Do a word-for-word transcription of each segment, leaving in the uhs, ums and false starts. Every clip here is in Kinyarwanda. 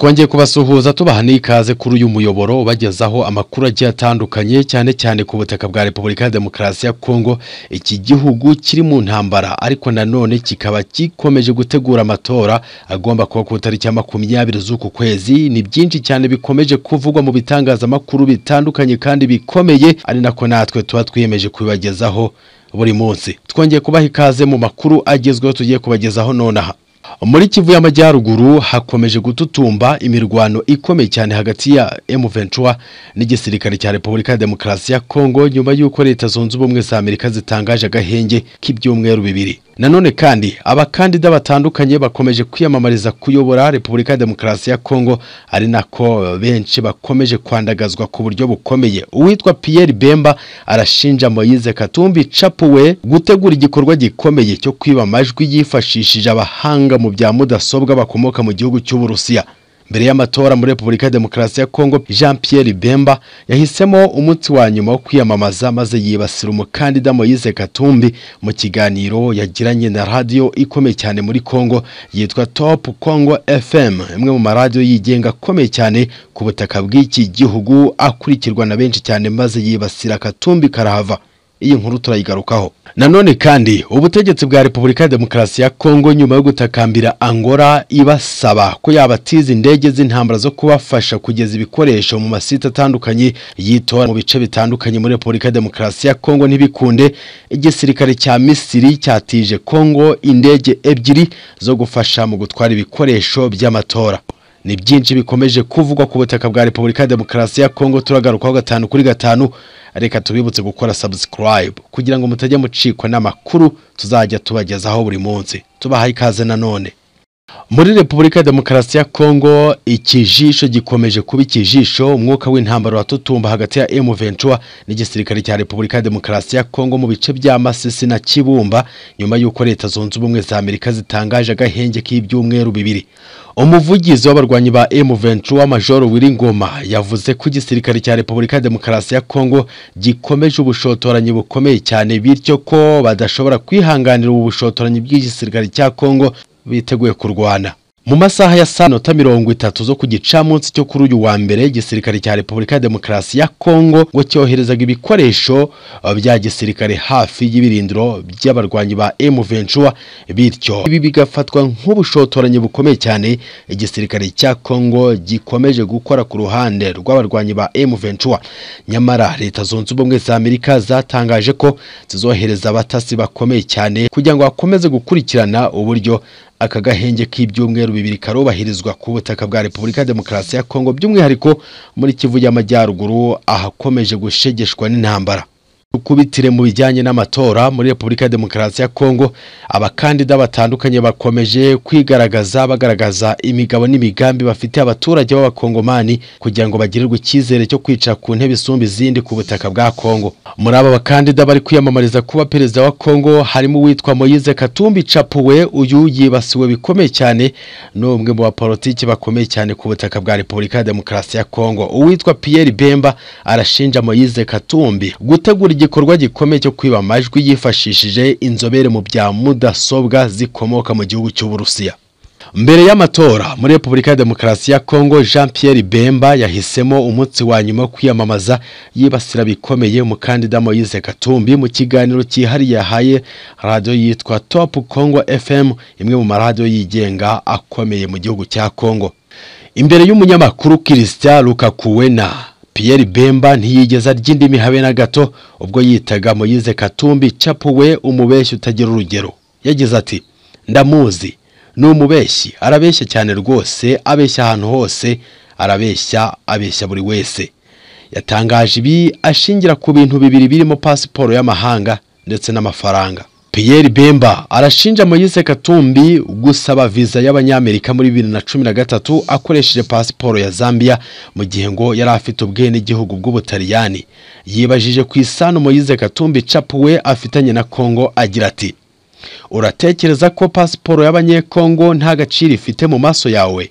Twongeye kubasuhuza tubaha n'ikaze kuri uyu muyoboro bagezaho amakuru agiye atandukanye cyane cyane ku butaka bwa Repubulika ya Demokarasi ya Kongo. Iki gihugu kiri mu ntambara ariko nanone kikaba gikomeje gutegura amatora agomba kuba ku tariki ya makumyabiri z'uku kwezi. Ni byinshi cyane bikomeje kuvugwa mu bitangazamakuru bitandukanye kandi bikomeye, ari nako natwe tuba twiyemeje kubibagezaho buri munsi. Twongeye kubaha ikaze mu makuru agezweho tugiye kubagezaho nonaha. Muri Kivu y'Amajyaruguru hakomeje gututumba imirwano ikomeye cyane hagati ya M twenty one n'igisirikare cya Repubulika ya Demokarasi ya Kongo nyuma y'uko Leta Zunze Ubumwe za Amerika zitangaje agahenge k'ibyumweru bibiri. Nanone kandi abakandida batandukanye bakomeje kwiyamamariza kuyobora Repubulika ya Demokarasi ya Kongo, ari nako benshi bakomeje kwandagazwa ku buryo bukomeye. Uwitwa Pierre Bemba arashinja Moise Katumbi Chapuwe gutegura igikorwa gikomeye cyo kwiba amajwi yifashishije abahanga mu bya mudasobwa bakomoka mu gihugu cy'Uburusiya. Mbere y'amatora muri Repubulika ya Demokarasi ya Kongo, Jean Pierre Bemba yahisemo umunsi wa nyuma wo kwiyamamaza maze yibasira umukandida Moise Katumbi mu kiganiro yagiranye na radio ikomeye cyane muri Kongo yitwa Top Congo F M, imwe mu maradio yigenga akomeye cyane ku butaka bw'iki gihugu, akurikirwa na benshi cyane, maze yibasira Katumbi karahava. Iyi nkuru turayigarukaho. Nanone kandi ubutegetsi bwa Repubulika ya Demokarasi ya Kongo nyuma yo gutakambira Angola ibasaba ko yabatiza indege z'intambara zo kubafasha kugeza ibikoresho mu masite atandukanye yitora mu bice bitandukanye muri Repubulika ya Demokarasi ya Kongo ntibikunde, igisirikare cya Misiri cyatije Kongo indege ebyiri zo gufasha mu gutwara ibikoresho by'amatora. Ni byinshi bikomeje kuvugwa ku butaka bwa Repubulika ya Demokarasi ya Kongo, turagarukaho gatanu kuri gatanu. Reka tubibutse gukora subscribe kugira ngo mutajya mucikwa n'amakuru tuzajya tubagezaho buri munsi. Tubaha ikaze nanone. Muri Repubulika ya Demokarasi ya Kongo ikijisho gikomeje kuba ikijisho, umwuka w'intambara watutumba hagati ya M twenty one n'igisirikare cya Repubulika ya Demokarasi ya Kongo mu bice bya Masisi na Kibumba nyuma y'uko Leta Zunze Ubumwe za Amerika zitangaje agahenge k'ibyumweru bibiri. Umuvugizi w'abarwanyi ba M twenty one Major Wiringoma yavuze ko igisirikare cya Repubulika ya Demokarasi ya Kongo gikomeje ubushotoranyi bukomeye cyane, bityo ko badashobora kwihanganira ubu bushotoranyi bw'igisirikare cya Kongo biteguye kurwana. Mu masaha ya saa nota mirongo itatu zo ku gicamunsi cyo kuri uyu wa mbere, igisirikare cya Repubulika ya Demokarasi ya Kongo ngo cyoherezaga ibikoresho bya gisirikare hafi y'ibirindiro by'abarwanyi ba M twenty one, bityo ibi bigafatwa nk'ubushotoranyi bukomeye cyane igisirikare cya Kongo gikomeje gukora ku ruhande rw'abarwanyi ba M twenty one. Nyamara Leta Zunze Ubumwe za Amerika zatangaje ko zizohereza abatasi bakomeye cyane kugira ngo bakomeze gukurikirana uburyo aka gahenge k'ibyumweru bibiri karubahirizwa ku butaka bwa Repubulika ya Demokarasi ya Kongo, by'umwihariko muri Kivu y'Amajyaruguru ahakomeje gushegeshwa n'intambara. Ukubitire mu bijyanye n'amatora muri Repubulika ya Demokarasi ya Kongo, abakandida batandukanye bakomeje kwigaragaza bagaragaza imigabo n'imigambi bafite abaturage b'abakongomani kugira ngo bagirirwe icyizere cyo kwicara ku ntebe isumba izindi ku butaka bwa Kongo. Muri aba bakandida bari kwiyamamariza kuba perezida wa Kongo harimo uwitwa Moise Katumbi Chapuwe, uyu yibasiwe bikomeye cyane n'umwe mu bapolitiki bakomeye cyane ku butaka bwa Repubulika ya Demokarasi ya Kongo. Uwitwa Pierre Bemba arashinja Moise Katumbi gutegura igikorwa gikomeye cyo kwiba amajwi yifashishije inzobere mu bya mudasobwa zikomoka mu gihugu cy'Uburusiya. Mbere y'amatora muri Repubulika ya Demokarasi ya Kongo, Jean Pierre Bemba yahisemo umunsi wa nyuma kwiyamamaza yibasira bikomeye umukandida Moise Katumbi mu kiganiro cyihariye yahaye radio yitwa Top Congo F M, imwe mu maradio yigenga akomeye mu gihugu cya Kongo. Imbere y'umunyamakuru Christian Lukakuwena, Pierre Bemba ntiyigeze arya habe na gato ubwo yitaga Moise Katumbi Chapuwe umubeshyi utagira urugero. Yagize ati, ndamuzi, ni umubeshyi, arabeshya cyane rwose, abeshya ahantu hose, arabeshya, abeshya buri wese. Yatangaje ibi ashingira ku bintu bibiri birimo pasiporo y'amahanga ndetse n'amafaranga. Pierre Bemba arashinja Moise Katumbi gusaba visa y'abanyamerika muri bibiri na cumi na gatatu akoresheje pasiporo ya Zambia mu gihe ngo yari afite ubwene igihugu bw'Ubutaliyani. Yibajije ku isano Moise Katumbi Chapuwe afitanye na Kongo agira ati, uratekereza ko pasiporo y'abanyekongo nta gaciro ifite mu maso yawe?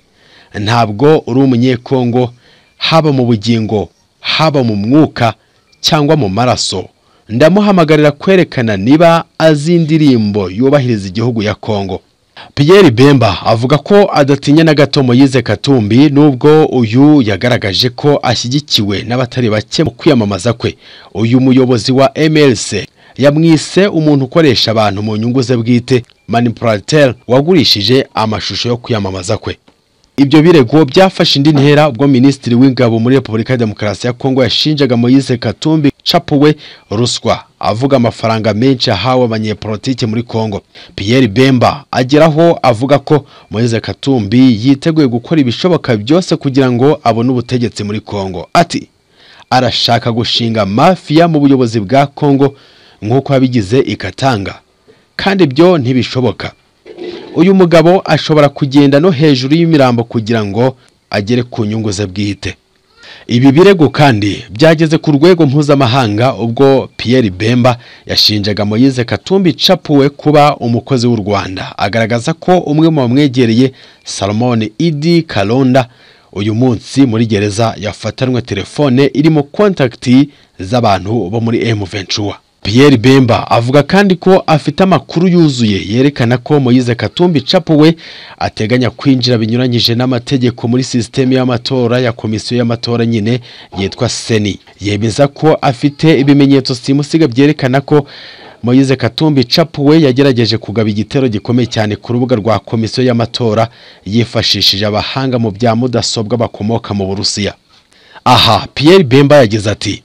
Ntabwo uri umunyekongo, haba mu bugingo, haba mu mwuka cyangwa mu maraso. Ndamuhamagarira kwerekana niba azi indirimbo yubahiriza igihugu ya Kongo. Pierre Bemba avuga ko adatinya na gato Moise Katumbi nubwo uyu yagaragaje ko ashyigikiwe n'abatari bake mu kwiyamamaza kwe. Uyu muyobozi wa M L C yamwise umuntu ukoresha abantu mu nyungu ze bwite, manipulateur wagurishije amashusho yo kwiyamamaza kwe. Ibyo birego byafashe indi ntera ubwo Minisitiri w'Ingabo muri Repubulika ya Demokarasi ya Kongo yashinjaga Moise Katumbi capuwe ruswa, avuga amafaranga menshi ahawe abanyepolitike muri Kongo. Pierre Bemba ageraho avuga ko Moise Katumbi yiteguye gukora ibishoboka byose kugira ngo abone ubutegetsi muri Kongo. Ati arashaka gushinga mafia mu buyobozi bwa Kongo nk'uko yabigize ikatanga, kandi byo ntibishoboka. Uyu mugabo ashobora kugenda no hejuru y'imirambo kugira ngo agere ku nyungu ze bwite. Ibi birego kandi byageze ku rwego mpuzamahanga ubwo Pierre Bemba yashinjaga Moise Katumbi capuwe kuba umukozi w'u Rwanda, agaragaza ko umwe mu bamwegereye Salomon Idi Kalonda uyu munsi muri gereza yafatanwe telefone irimo kontakti z'abantu bo muri M ventura. Pierre Bemba avuga kandi ko afite amakuru yuzuye yerekana ko Moise Katumbi capuwe ateganya kwinjira binyuranyije n'amategeko muri systeme y'amatora ya komisiyo y'amatora nyine yitwa Seni. Yemeza ko afite ibimenyetso simusiga byerekana ko Moise Katumbi capuwe yagerageje kugaba igitero gikomeye cyane ku rubuga rwa komisiyo y'amatora yifashishije abahanga mu bya mudasobwa bakomoka mu Burusiya. Aha Pierre Bemba yagize ati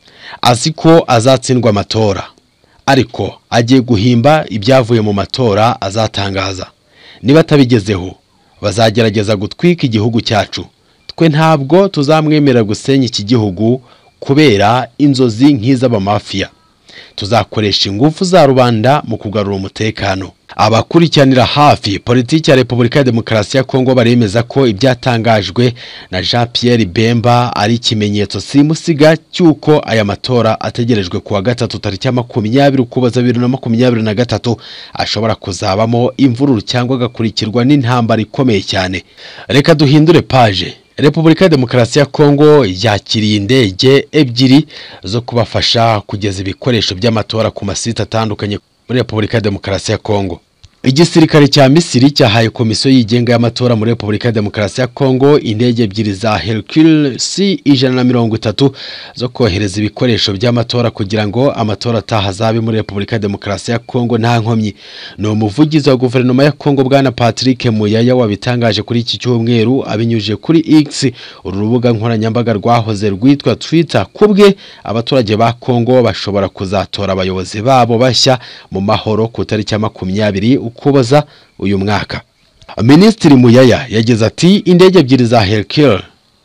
azi ko azatsindwa amatora, ariko agiye guhimba ibyavuye mu matora azatangaza. Niba atabigezeho bazagerageza gutwika igihugu cyacu. Twe ntabwo tuzamwemerera gusenya iki gihugu kubera inzozi nk'iz'abamafia. Tuzakoresha ingufu za rubanda mu kugarura umutekano. Abakurikiranira hafi politiki ya Repubulika ya Demokarasi ya Kongo baremeza ko ibyatangajwe na Jean Pierre Bemba ari ikimenyetso simusiga cyuko aya matora ategerejwe kuwa gatatu tariki makumyabiri Ukuboza bibiri na makumyabiri na gatatu ashobora kuzabamo imvururu cyangwa gakurikirwa n'intambara ikomeye cyane. Reka duhindure page. Repubulika ya Demokarasi ya Kongo yakiriye indege ebyiri zo kubafasha kugeza ibikoresho by'amatora ku masite atandukanye muri Repubulika ya Demokarasi ya Kongo. Igisirikare cya Misiri cyahaye komisiyo yigenga y'amatora muri Repubulika ya Demokarasi ya Kongo indege ebyiri za Hercules C ijana na mirongo itatu zo kohereza ibikoresho by'amatora kugira ngo amatora atahazabe muri Repubulika ya Demokarasi ya Kongo nta nkomyi. No umuvugizi wa guverinoma ya Kongo bwana Patrick Muyaya wabitangaje kuri iki cyumweru abinyuje kuri X, urubuga nkoranyambaga rwahoze rwitwa Twitter. Kubwe abaturage ba Kongo bashobora kuzatora abayobozi babo bashya mu mahoro ku tariki makumyabiri Ukuboza uyu mwaka. Minisitiri Muyaya yagize ati indege ebyiri za Hercules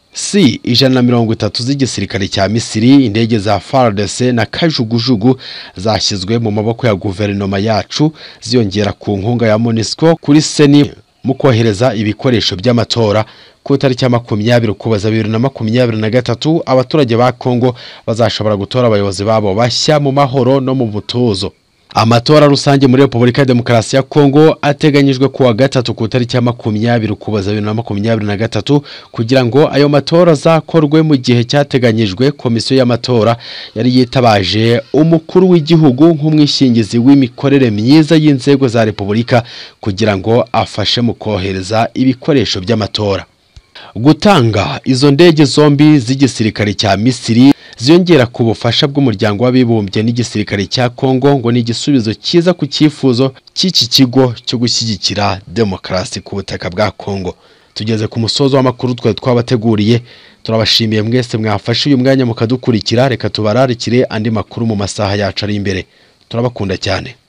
C ijana na mirongo itatu z'igisirikare cya Misiri, indege za F A R D C na kajugujugu zashyizwe mu maboko ya guverinoma yacu ziyongera ku nkunga ya MONUSCO kuri Seni mu kohereza ibikoresho by'amatora. Ku tariki makumyabiri Ukuboza bibiri na makumyabiri na gatatu abaturage ba Kongo bazashobora gutora abayobozi babo bashya mu mahoro no mu mutuzo. Amatora rusange muri Repubulika ya Demokarasi ya Kongo ateganyijwe kuwa Gatatu ku tariki makumyabiri Ukuboza bibiri na makumyabiri na gatatu. Kugira ngo ayo matora azakorwe mu gihe cyateganyijwe, komisiyo y'amatora yari yitabaje umukuru w'igihugu nk'umwishingizi w'imikorere myiza y'inzego za Repubulika kugira ngo afashe mu kohereza ibikoresho by'amatora. Gutanga izo ndege zombi z'igisirikare cya Misiri ziyongera ku bufasha bw'umuryango w'abibumbye n'igisirikare cya Kongo ngo ni igisubizo cyiza ku cyifuzo cy'iki kigo cyo gushyigikira demokarasi ku butaka bwa Kongo. Tugeze ku musozo w'amakuru twe twabateguriye. Turabashimiye mwese mwafashe uyu mwanya mukadukurikira. Reka tubararikire andi makuru mu masaha yacu ari imbere. Turabakunda cyane.